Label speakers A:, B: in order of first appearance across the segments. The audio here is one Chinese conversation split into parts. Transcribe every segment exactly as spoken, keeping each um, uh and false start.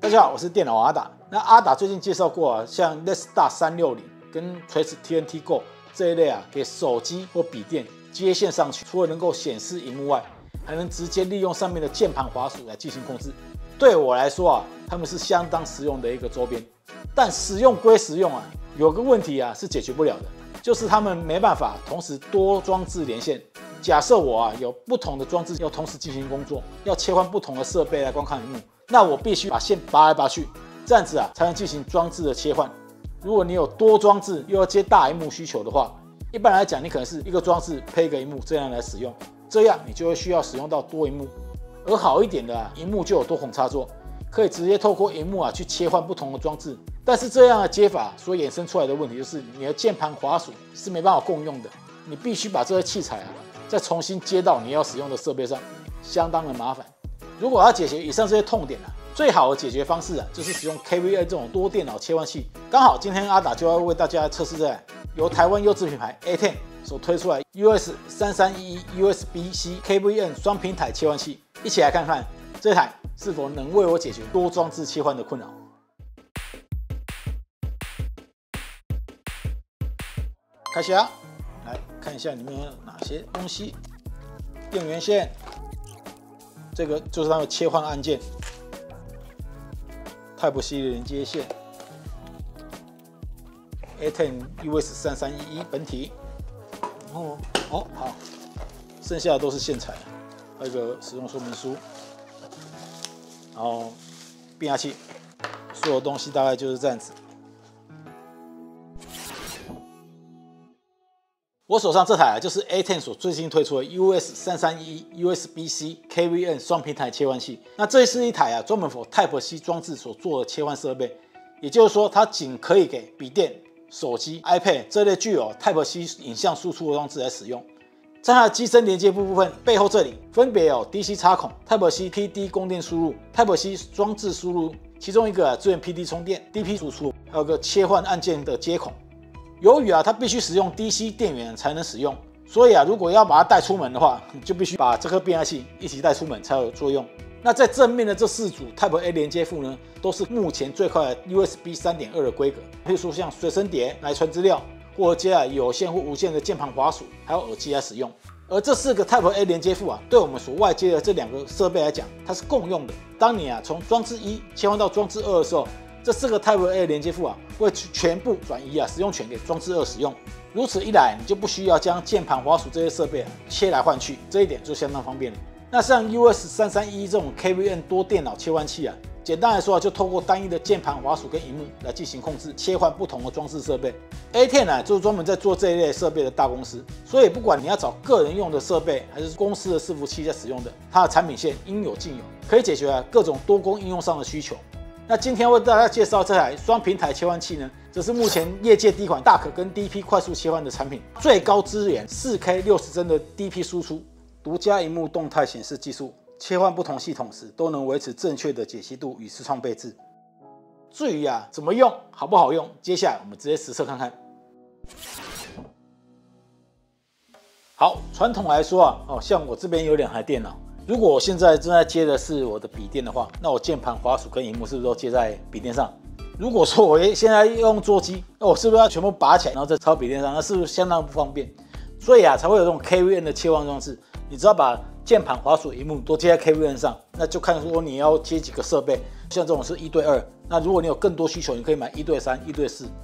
A: 大家好，我是电脑阿达。那阿达最近介绍过啊，像 Letstar 三六零跟垂直 T N T Go 这一类啊，给手机或笔电接线上去，除了能够显示荧幕外，还能直接利用上面的键盘滑鼠来进行控制。对我来说啊，它们是相当实用的一个周边。但使用归使用啊，有个问题啊是解决不了的，就是它们没办法同时多装置连线。假设我啊有不同的装置要同时进行工作，要切换不同的设备来观看荧幕。那我必须把线拔来拔去，这样子啊才能进行装置的切换。如果你有多装置又要接大萤幕需求的话，一般来讲你可能是一个装置配一个萤幕这样来使用，这样你就会需要使用到多萤幕。而好一点的啊，萤幕就有多孔插座，可以直接透过萤幕啊去切换不同的装置。但是这样的接法所衍生出来的问题就是，你的键盘滑鼠是没办法共用的，你必须把这些器材啊再重新接到你要使用的设备上，相当的麻烦。如果要解决以上这些痛点啊，最好的解决方式啊，就是使用 K V N 这种多电脑切换器。刚好今天阿达就要为大家测试这台由台湾优质品牌 A 十 所推出来 U S 三三一一 U S B C K V N 双平台切换器，一起来看看这台是否能为我解决多装置切换的困扰。开箱，来看一下里面有哪些东西。电源线。这个就是它的切换按键 ，Type C 的连接线 ，A 十 U S 三三一一本体，然后哦好，剩下的都是线材，还有一个使用说明书，然后变压器，所有东西大概就是这样子。我手上这台啊，就是 A 十 所最新推出的 U S 三三一一 U S B C K V N 双平台切换器。那这是一台啊专门 for Type C 装置所做的切换设备，也就是说，它仅可以给笔电、手机、iPad 这类具有 Type C 影像输出的装置来使用。在它的机身连接部部分背后这里，分别有 D C 插孔、Type C P D 供电输入、Type C 装置输入，其中一个啊支援 P D 充电、D P 输出，还有个切换按键的接孔。由于啊，它必须使用 D C 电源才能使用，所以啊，如果要把它带出门的话，就必须把这颗变压器一起带出门才有作用。那在正面的这四组 Type A 连接副呢，都是目前最快的 U S B 三点二 的规格，譬如说像随身碟来传资料，或者接啊有线或无线的键盘滑鼠，还有耳机来使用。而这四个 Type A 连接副啊，对我们所外接的这两个设备来讲，它是共用的。当你啊从装置一切换到装置二的时候，这四个 Type A 连接副啊，会全部转移啊使用权给装置二使用。如此一来，你就不需要将键盘、滑鼠这些设备啊切来换去，这一点就相当方便了。那像 U S 三三一一这种 K V N 多电脑切换器啊，简单来说啊，就透过单一的键盘、滑鼠跟萤幕来进行控制，切换不同的装置设备。A 十 啊，就是专门在做这一类设备的大公司，所以不管你要找个人用的设备，还是公司的伺服器在使用的，它的产品线应有尽有，可以解决啊各种多工应用上的需求。那今天为大家介绍这台双平台切换器呢，则是目前业界第一款大可跟 D P 快速切换的产品，最高支援 四K 六十帧的 D P 输出，独家萤幕动态显示技术，切换不同系统时都能维持正确的解析度与视窗配置。至于啊怎么用，好不好用，接下来我们直接实测看看。好，传统来说啊，哦，像我这边有两台电脑。如果我现在正在接的是我的笔电的话，那我键盘、滑鼠跟萤幕是不是都接在笔电上？如果说我现在用桌机，那我是不是要全部拔起来，然后再插笔电上？那是不是相当不方便？所以啊，才会有这种 K V N 的切换装置。你只要把键盘、滑鼠、萤幕都接在 K V N 上，那就看说你要接几个设备。像这种是一对二，那如果你有更多需求，你可以买一对三、一对四。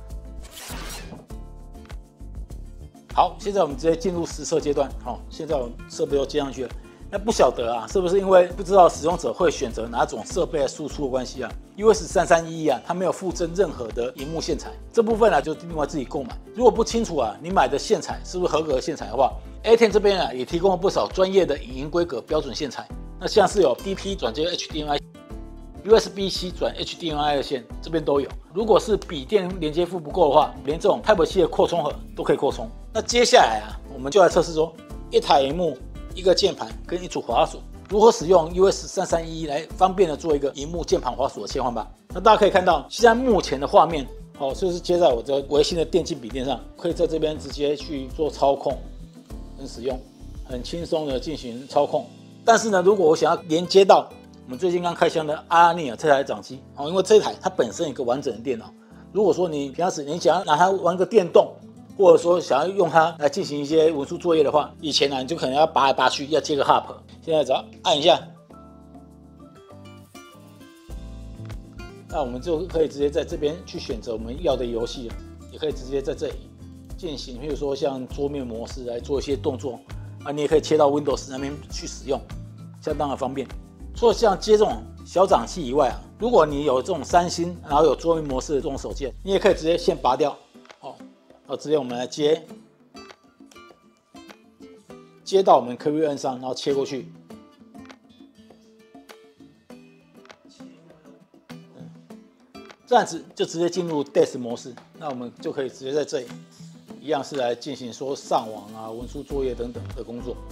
A: 好，现在我们直接进入实测阶段。好，现在我们设备都接上去了。那不晓得啊，是不是因为不知道使用者会选择哪种设备来输出的关系啊 ？U S 三三一一啊，它没有附赠任何的萤幕线材，这部分呢、啊、就另外自己购买。如果不清楚啊，你买的线材是不是合格的线材的话 ，A 十 这边啊也提供了不少专业的影音规格标准线材。那像是有 D P 转接 H D M I、U S B C 转 H D M I 的线，这边都有。如果是笔电连接副不够的话，连这种 Type C 的扩充盒都可以扩充。那接下来啊，我们就来测试说一台萤幕。一个键盘跟一组滑鼠，如何使用 U S 三三一一来方便的做一个萤幕键盘滑鼠的切换吧。那大家可以看到，现在目前的画面，哦，就是接在我这微星的电竞笔电上，可以在这边直接去做操控跟使用，很轻松的进行操控。但是呢，如果我想要连接到们最近刚开箱的阿尼尔这台掌机哦，因为这台它本身有一个完整的电脑，如果说你平常时你想要拿它玩个电动，或者说想要用它来进行一些文书作业的话，以前呢、啊、你就可能要拔来拔去，要接个 hub， 现在只要按一下，那我们就可以直接在这边去选择我们要的游戏了，也可以直接在这里进行，比如说像桌面模式来做一些动作啊，你也可以切到 Windows 那边去使用，相当的方便。除了像接这种小掌器以外啊，如果你有这种三星，然后有桌面模式的这种手键，你也可以直接先拔掉，哦，然后直接我们来接，接到我们 K V N 上，然后切过去，嗯，这样子就直接进入 D E S 模式，那我们就可以直接在这里，一样是来进行说上网啊、文书作业等等的工作。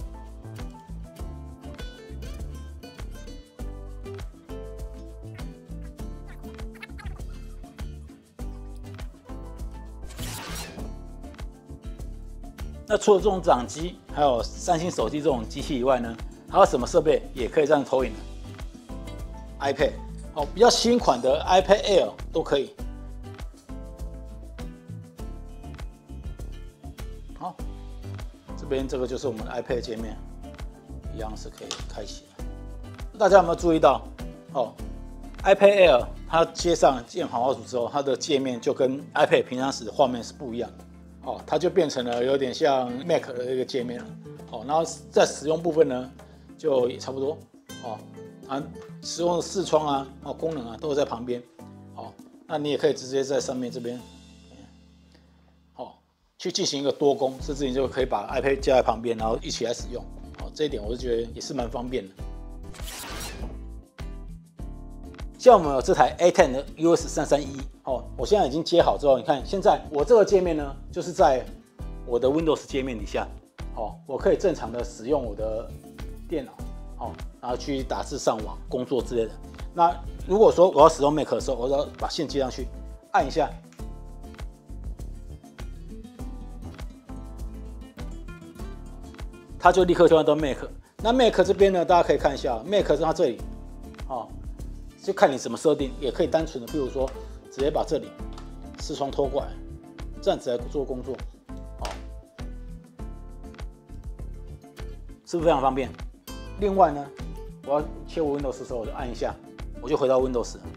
A: 那除了这种掌机，还有三星手机这种机器以外呢，还有什么设备也可以这样投影呢 ？iPad， 哦，比较新款的 iPad Air 都可以。好，这边这个就是我们的 iPad 界面，一样是可以开启的。大家有没有注意到？哦 ，iPad Air 它接上键盘滑鼠之后，它的界面就跟 iPad 平常时的画面是不一样的。哦，它就变成了有点像 Mac 的一个界面了。哦，然后在使用部分呢，就也差不多。哦，啊，使用的视窗啊，哦，功能啊，都在旁边。哦，那你也可以直接在上面这边，哦，去进行一个多工，甚至你就可以把 iPad 架在旁边，然后一起来使用。哦，这一点我是觉得也是蛮方便的。像我们有这台 A 十 的 U S 三三一，哦，我现在已经接好之后，你看现在我这个界面呢，就是在我的 Windows 界面底下，哦，我可以正常的使用我的电脑，哦，然后去打字、上网、工作之类的。那如果说我要使用 Mac 的时候，我要把线接上去，按一下，它就立刻切换到 Mac。那 Mac 这边呢，大家可以看一下 ，Mac 是它这里，哦。就看你怎么设定，也可以单纯的，比如说直接把这里视窗拖过来，这样子来做工作，哦，是不是非常方便？另外呢，我要切我 Windows 的时候，我就按一下，我就回到 Windows 了。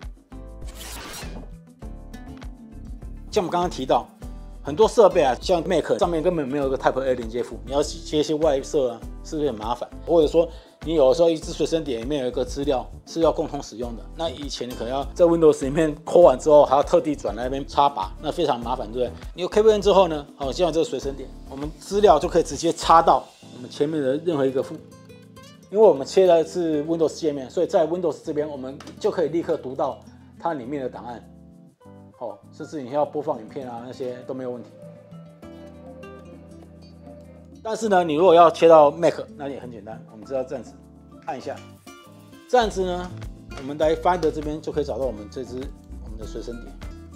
A: 像我们刚刚提到，很多设备啊，像 Mac 上面根本没有一个 Type A 连接埠，你要接一些外设啊，是不是很麻烦？或者说，你有的时候一支随身碟里面有一个资料是要共同使用的，那以前你可能要在 Windows 里面抠完之后，还要特地转来那边插拔，那非常麻烦，对不对？你有 K V N 之后呢，哦，像这个随身碟，我们资料就可以直接插到我们前面的任何一个埠，因为我们切的是 Windows 界面，所以在 Windows 这边我们就可以立刻读到它里面的档案，哦，甚至你要播放影片啊那些都没有问题。但是呢，你如果要切到 Mac， 那也很简单，我们只要这样子按一下，这样子呢，我们在 Finder 这边就可以找到我们这支我们的随身碟。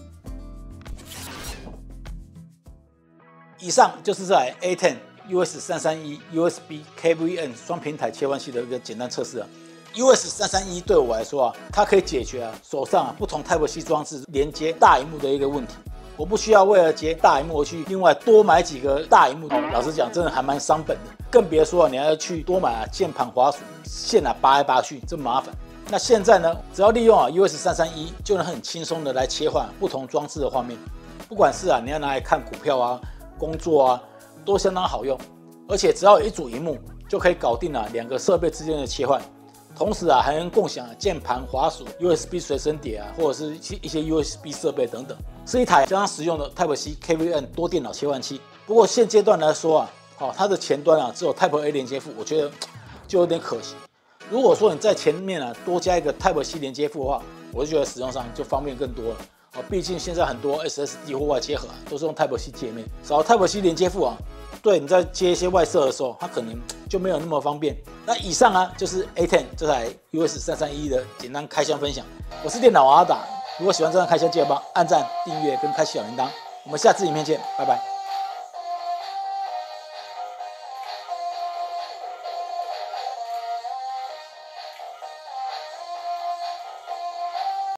A: 以上就是这台 A 十 U S 三三一 U S B K V N 双平台切换器的一个简单测试啊。U S 三三一对我来说啊，它可以解决啊手上啊不同 Type C 装置连接大萤幕的一个问题。我不需要为了接大萤幕去另外多买几个大萤幕，老实讲，真的还蛮伤本的。更别说你还要去多买啊键盘、滑鼠、线啊拔来拔去，真麻烦。那现在呢，只要利用啊 U S 三三一，就能很轻松的来切换不同装置的画面。不管是啊你要拿来看股票啊、工作啊，都相当好用。而且只要有一组萤幕，就可以搞定啊两个设备之间的切换。同时啊，还能共享键盘、滑鼠、U S B 随身碟啊，或者是一些 U S B 设备等等，是一台相当实用的 Type C K V N 多电脑切换器。不过现阶段来说啊，好、哦，它的前端啊只有 Type A 连接埠，我觉得就有点可惜。如果说你在前面啊多加一个 Type C 连接埠的话，我就觉得使用上就方便更多了。哦，毕竟现在很多 S S D 或外接盒、啊、都是用 Type C 界面，少 Type C 连接埠啊，对你在接一些外设的时候，它可能就没有那么方便。那以上啊就是 A 十 这台 U S 三三一的简单开箱分享。我是电脑阿达，如果喜欢这样开箱，记得帮按赞、订阅跟开启小铃铛。我们下次影片见，拜拜。